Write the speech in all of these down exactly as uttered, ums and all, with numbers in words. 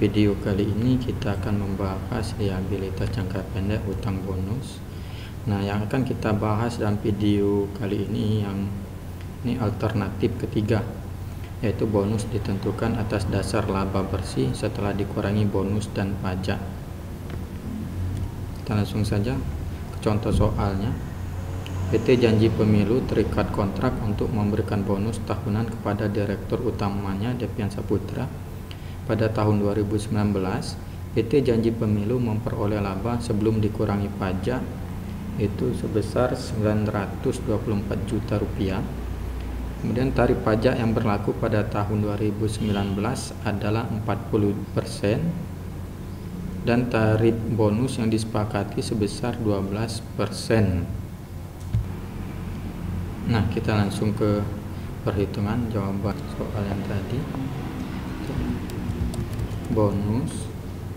video kali ini kita akan membahas liabilitas jangka pendek utang bonus. Nah, yang akan kita bahas dalam video kali ini yang ini alternatif ketiga, yaitu bonus ditentukan atas dasar laba bersih setelah dikurangi bonus dan pajak. Kita langsung saja ke contoh soalnya. P T Janji Pemilu terikat kontrak untuk memberikan bonus tahunan kepada direktur utamanya Devian Saputra. Pada tahun dua ribu sembilan belas, P T Janji Pemilu memperoleh laba sebelum dikurangi pajak itu sebesar sembilan ratus dua puluh empat juta rupiah. Kemudian tarif pajak yang berlaku pada tahun dua ribu sembilan belas adalah empat puluh persen dan tarif bonus yang disepakati sebesar dua belas persen. Nah, kita langsung ke perhitungan jawaban soal yang tadi. Bonus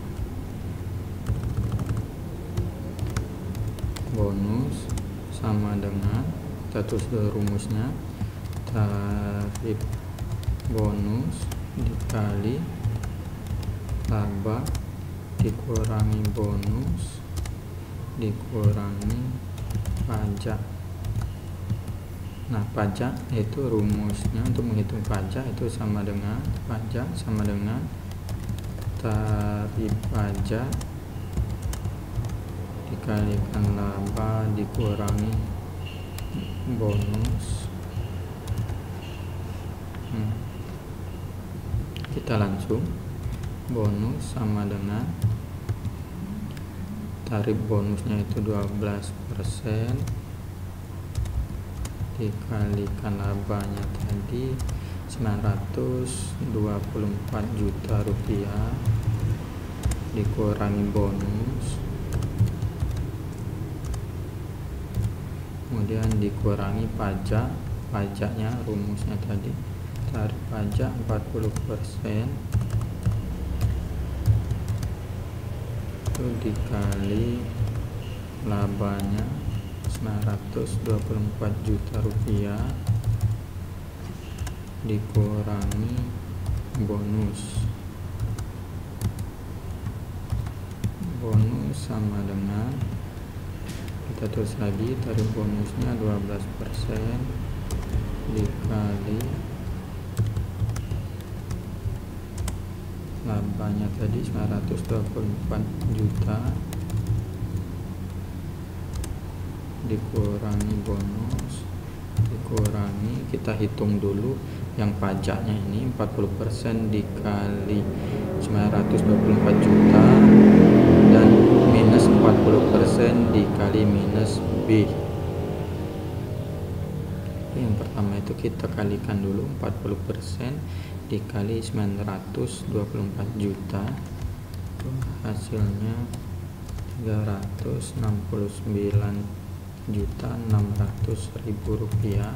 bonus sama dengan, kita tulis rumusnya, tarif bonus dikali laba dikurangi bonus dikurangi pajak. Nah, pajak itu rumusnya untuk menghitung pajak itu sama dengan pajak sama dengan tarif pajak dikalikan laba dikurangi bonus. hmm. Kita langsung, bonus sama dengan tarif bonusnya itu dua belas persen dikalikan labanya tadi sembilan ratus dua puluh empat juta rupiah dikurangi bonus kemudian dikurangi pajak. Pajaknya rumusnya tadi tarif pajak empat puluh persen itu dikali labanya sembilan ratus dua puluh empat juta rupiah dikurangi bonus. Bonus sama dengan, kita tulis lagi, tarif bonusnya dua belas persen dikali labanya tadi sembilan ratus dua puluh empat juta dikurangi bonus dikurangi, kita hitung dulu yang pajaknya ini empat puluh persen dikali sembilan ratus dua puluh empat juta dan minus empat puluh persen dikali minus B. Yang pertama itu kita kalikan dulu empat puluh persen dikali sembilan ratus dua puluh empat juta, itu hasilnya tiga ratus enam puluh sembilan juta enam ratus ribu rupiah.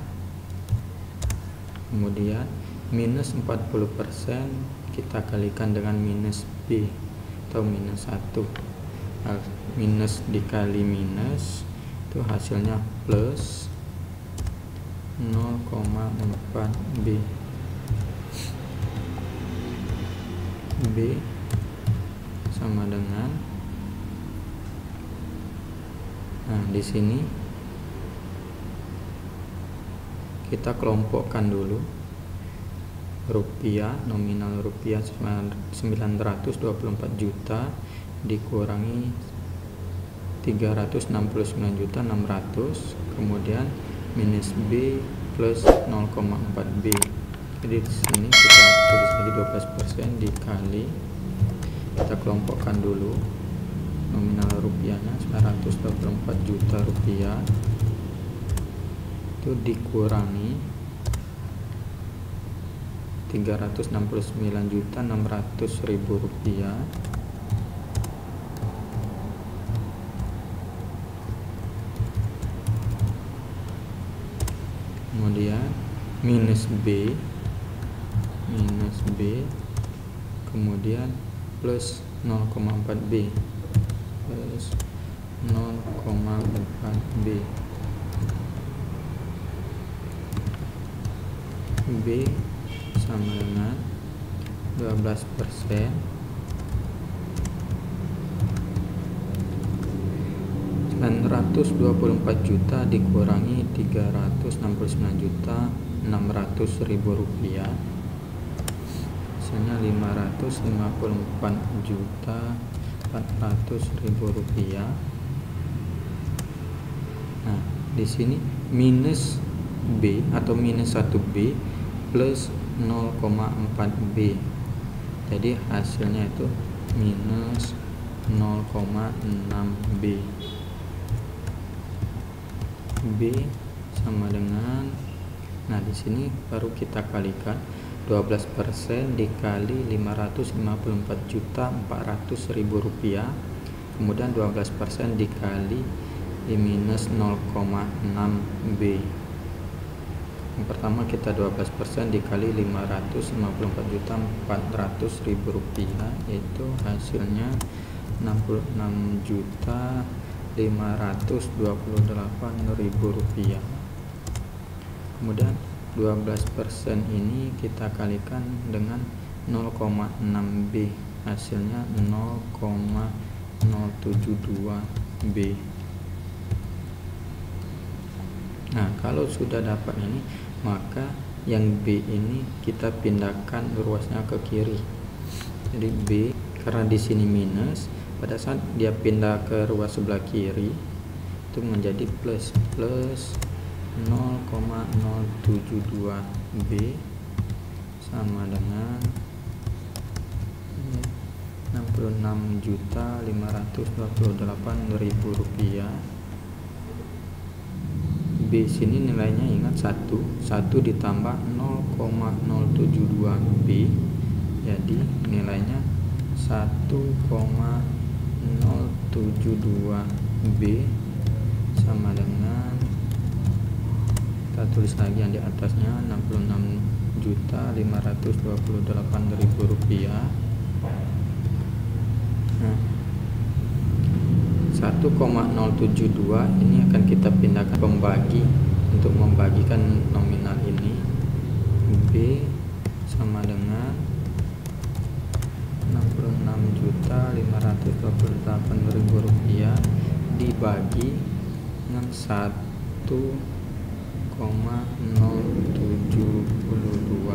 Kemudian minus empat puluh persen kita kalikan dengan minus B atau minus satu. Minus dikali minus itu hasilnya plus nol koma empat B. B sama dengan, nah di sini kita kelompokkan dulu rupiah, nominal rupiah sembilan ratus dua puluh empat juta dikurangi tiga ratus enam puluh sembilan juta enam ratus, kemudian minus B plus nol koma empat B. Jadi di sini kita tulis lagi dua belas persen dikali, kita kelompokkan dulu nominal rupiahnya sembilan ratus dua puluh empat juta rupiah itu dikurangi tiga ratus enam puluh sembilan juta enam ratus ribu rupiah kemudian minus B minus B kemudian plus nol koma empat B plus nol koma empat B. B sama dengan dua belas persen sembilan ratus dua puluh empat juta dikurangi tiga ratus enam puluh sembilan juta enam ratus ribu rupiah, hasilnya lima ratus lima puluh empat juta empat ratus ribu rupiah. Nah, di sini minus B atau minus satu B plus nol koma empat B. Jadi hasilnya itu minus nol koma enam B. B sama dengan, nah di sini baru kita kalikan dua belas persen dikali lima ratus lima puluh empat juta empat ratus ribu rupiah, kemudian dua belas persen dikali di minus nol koma enam B. Yang pertama kita dua belas persen dikali lima ratus lima puluh empat juta empat ratus ribu rupiah, itu hasilnya enam puluh enam juta lima ratus dua puluh delapan ribu rupiah. Kemudian dua belas persen ini kita kalikan dengan nol koma enam B, hasilnya nol koma nol tujuh dua B. Nah, kalau sudah dapat ini, maka yang B ini kita pindahkan ruasnya ke kiri. Jadi B, karena di sini minus, pada saat dia pindah ke ruas sebelah kiri itu menjadi plus, plus nol koma nol tujuh dua B sama dengan enam puluh enam juta lima ratus dua puluh delapan ribu rupiah. B sini nilainya ingat satu, satu ditambah nol koma nol tujuh dua B, jadi nilainya satu koma nol tujuh dua B sama dengan, kita tulis lagi yang di atasnya, enam puluh enam juta lima ratus dua puluh delapan ribu rupiah. Nah, satu koma nol tujuh dua ini akan kita pindahkan pembagi untuk membagikan nominal ini. B sama dengan enam puluh enam juta lima ratus dua puluh delapan ribu rupiah dibagi dengan satu koma nol tujuh dua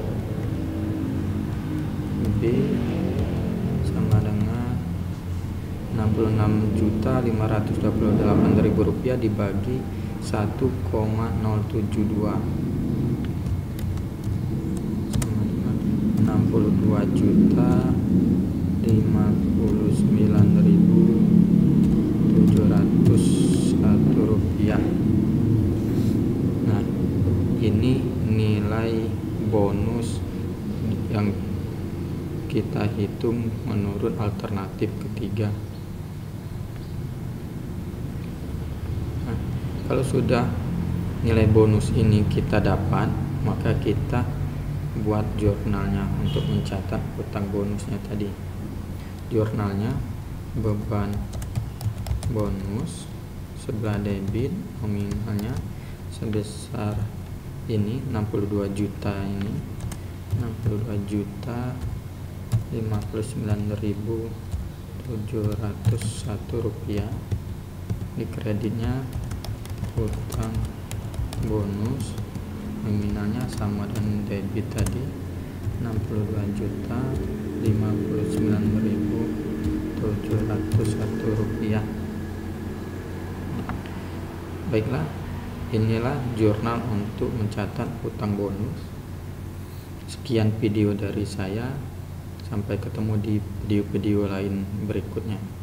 B sama dengan enam puluh enam juta lima ratus dua puluh delapan ribu rupiah dibagi satu koma nol tujuh dua sama dengan enam puluh dua juta lima puluh sembilan ribu tujuh ratus satu rupiah. Nah, ini nilai bonus yang kita hitung menurut alternatif ketiga. Nah, kalau sudah nilai bonus ini kita dapat, maka kita buat jurnalnya untuk mencatat utang bonusnya tadi. Jurnalnya beban bonus sebelah debit, nominalnya sebesar ini enam puluh dua juta, ini enam puluh dua juta lima puluh sembilan ribu tujuh ratus satu rupiah. Di kreditnya utang bonus, nominalnya sama dengan debit tadi, enam puluh dua juta lima puluh sembilan ribu tujuh ratus satu rupiah. Baiklah, inilah jurnal untuk mencatat utang bonus. Sekian video dari saya, sampai ketemu di video-video lain berikutnya.